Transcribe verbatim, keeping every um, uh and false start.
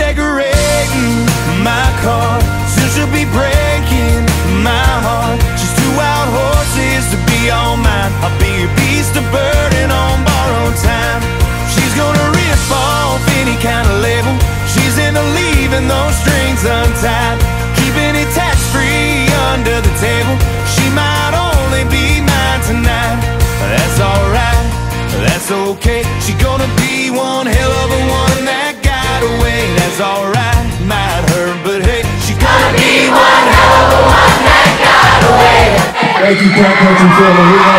decorating my car. Soon she'll be breaking my heart. She's two wild horses to be all mine. I'll be a beast of burden on borrowed time. She's gonna rip off any kind of label. She's into leaving those strings untied, keeping it tax-free under the table. She might only be mine tonight. That's alright, that's okay. She's gonna be one hell of a one that got away. That's alright, might hurt, but hey, she's gonna be one hell of a one that got away. Thank you, Cat Coach and Phil.